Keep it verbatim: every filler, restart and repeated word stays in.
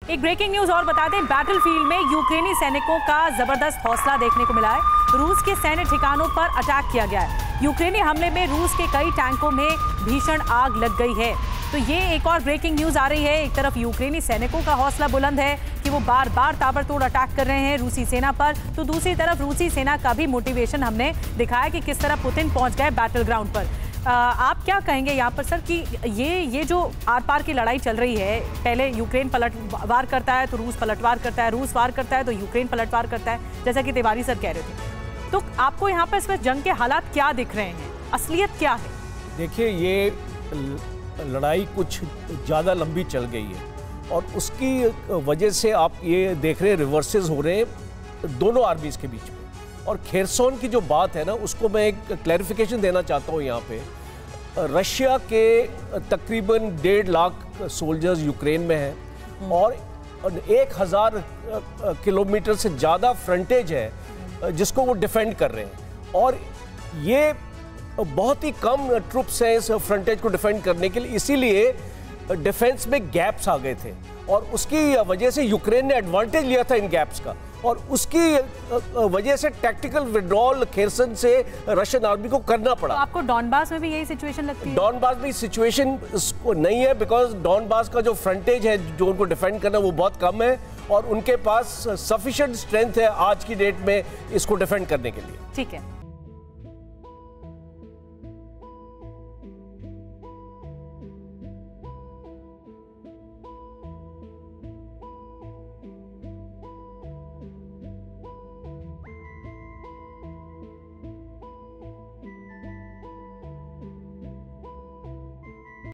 एक breaking news और बता दें, बैटलफील्ड में यूक्रेनी सैनिकों का जबरदस्त हौसला देखने को मिला है। रूस के सैन्य ठिकानों पर अटैक किया गया है। यूक्रेनी हमले में रूस के कई टैंकों में भीषण आग लग गई है। तो ये एक और ब्रेकिंग न्यूज आ रही है। एक तरफ यूक्रेनी सैनिकों का हौसला बुलंद है कि वो बार बार ताबड़तोड़ अटैक कर रहे हैं रूसी सेना पर, तो दूसरी तरफ रूसी सेना का भी मोटिवेशन हमने दिखाया कि किस तरह पुतिन पहुंच गए बैटल ग्राउंड पर। आ, आप क्या कहेंगे यहाँ पर सर कि ये ये जो आर पार की लड़ाई चल रही है, पहले यूक्रेन पलटवार करता है तो रूस पलटवार करता है, रूस वार करता है तो यूक्रेन पलटवार करता है, जैसा कि तिवारी सर कह रहे थे, तो आपको यहाँ पर इस वक्त जंग के हालात क्या दिख रहे हैं, असलियत क्या है? देखिए, ये लड़ाई कुछ ज़्यादा लंबी चल गई है और उसकी वजह से आप ये देख रहे हैं रिवर्सेस हो रहे हैं दोनों आर्मीज़ के बीच में। और खेरसोन की जो बात है ना, उसको मैं एक क्लैरिफिकेशन देना चाहता हूँ यहाँ पे। रशिया के तकरीबन डेढ़ लाख सोल्जर्स यूक्रेन में हैं और एक हज़ार किलोमीटर से ज़्यादा फ्रंटेज है जिसको वो डिफेंड कर रहे हैं, और ये बहुत ही कम ट्रुप्स हैं इस फ्रंटेज को डिफेंड करने के लिए, इसीलिए डिफेंस में गैप्स आ गए थे और उसकी वजह से यूक्रेन ने एडवांटेज लिया था इन गैप्स का, और उसकी वजह से टैक्टिकल विड्रॉल खेरसन से रशियन आर्मी को करना पड़ा। तो आपको डॉनबास में भी यही सिचुएशन लगती है? डॉनबास में सिचुएशन नहीं है, बिकॉज डॉनबास का जो फ्रंटेज है जो उनको डिफेंड करना वो बहुत कम है और उनके पास सफिशिएंट स्ट्रेंथ है आज की डेट में इसको डिफेंड करने के लिए। ठीक है।